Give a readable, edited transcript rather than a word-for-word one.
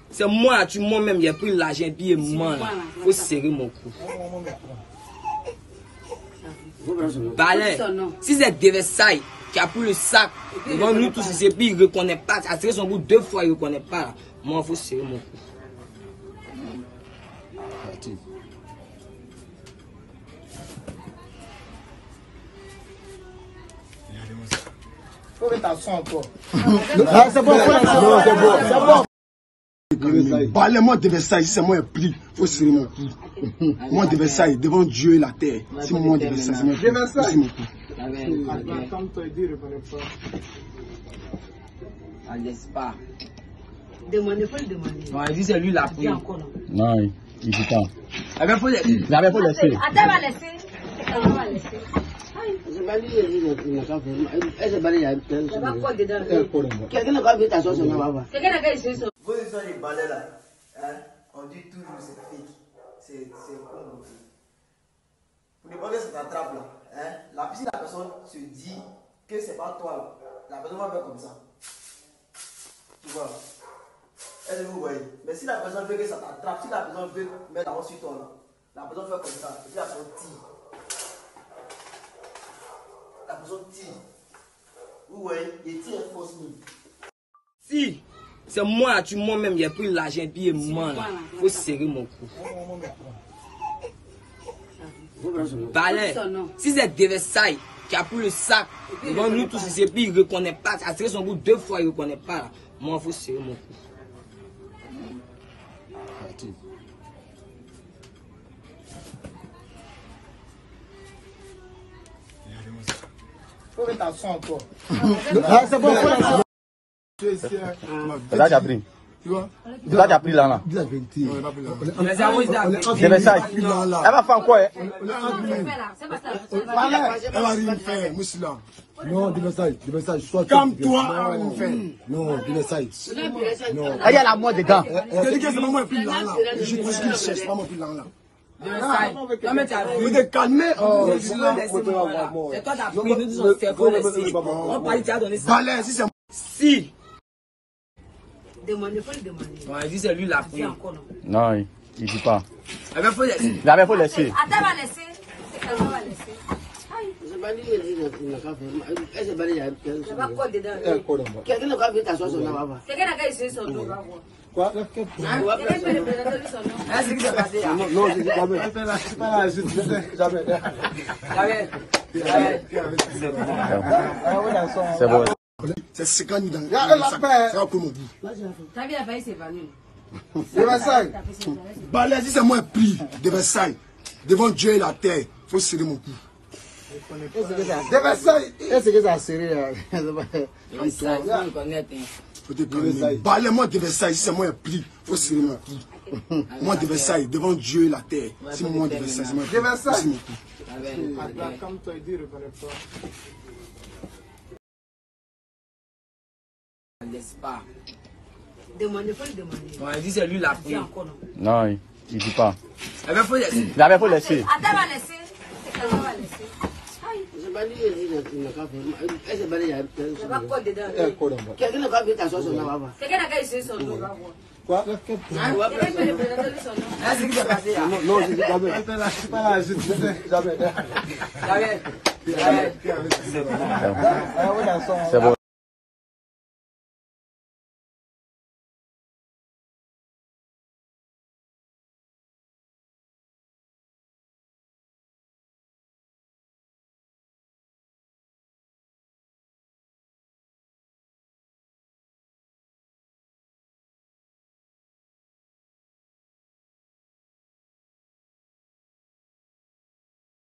C'est moi, moi-même, j'ai pris l'argent et puis moi, il faut serrer mon cou. Balai, si c'est de Versailles qui a pris le sac, devant nous tous, et puis il ne reconnaît pas, a tiré son bout 2 fois, il ne reconnaît pas. Moi, il faut serrer mon cou. Faut mettre à son encore. C'est bon, c'est bon. Balai, moi de Versailles, si c'est moi qui prie, il faut serrer mon cou. Moi de Versailles, devant Dieu et la terre. Si moi de Versailles, c'est moi qui prie, il faut serrer mon cou. Pas. Demandez, faut le demander. Non, il dit c'est lui la pris. Non, il dit pas. Il faut laisser. Il faut laisser. Attends, va laisser. On va laisser. Vos histoires de balais là, hein, on dit toujours c'est fake. C'est con. Pour ne pas que ça t'attrape là, hein, si la personne se dit que c'est pas toi là, la personne va faire comme ça. Tu vois? Est-ce que vous voyez? Mais si la personne veut que ça t'attrape, si la personne veut mettre la main sur toi là, la personne fait comme ça, et puis la personne tire. La personne tire. Vous voyez? Il tire faussement. Si c'est moi, moi-même, j'ai pris l'argent et puis moi, il faut serrer mon cou. Balai, si c'est de Versailles qui a pris le sac, devant nous tous, et puis il ne reconnaît pas, a tiré son bout 2 fois, il ne reconnaît pas. Moi, il faut serrer mon cou. Faut mettre à son encore. C'est bon, C'est là qui a pris. Tu vois? C'est là qui a pris là. Dis la vérité. C'est Versailles. Elle va faire quoi? Elle va rien faire, Moussia. Non, de Versailles, sois calme-toi. Non, de Versailles. Non. Elle y a la mort dedans. Je dis que c'est maman plus là. Je dis ce qu'il cherche, maman plus là. Vous êtes calmé. C'est toi qui as pris, nous disons c'est pour laisser. On parle, tu as donné ça. Balai, si c'est moi. Si. Demandez, faut le demander. Non, il dit c'est lui la pris. Non, il dit pas. Il faut laisser. Il faut laisser. Attends, va laisser. On va laisser. Ça va quoi dedans? Quelqu'un n'a pas vu ta soeur, quelqu'un n'a pas essayé son nom. Quoi? Quelqu'un peut le présenter son nom. C'est ce qui s'est passé là. Non, je dis jamais. C'est bon. C'est 50 000 dans le sac. Ça va pour mon bout. Ta vie a failli s'évanouir. De Versailles. Balai, si c'est moi qui prie de Versailles, devant Dieu et la terre, il faut serrer mon cou. De Versailles. Est-ce que ça a serré? Faut te calmer. Balai, moi de Versailles, si c'est moi qui prie, il faut serrer mon cou. Moi de Versailles, devant Dieu et la terre. Si moi de Versailles, c'est moi qui prie, il faut serrer mon cou. Comme tu as dit, reconnais pas. Pas. Demandez, faut le demander. Non, il dit c'est lui la pris. Non, il dit pas. Il faut laisser. Il faut laisser. Attends, va laisser. On va laisser. Ça va quoi dedans? Quelqu'un n'a pas vu ta soeur, quelqu'un n'a pas essayé son nom. Quoi? Quelqu'un peut le présenter son nom. C'est ce qui s'est passé là. Non, je dis jamais. C'est bon.